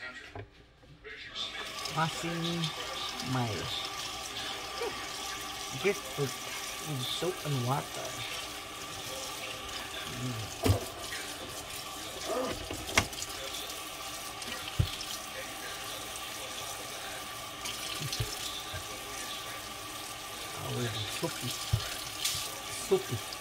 Washing my grapefruit with soap and water. Soapy.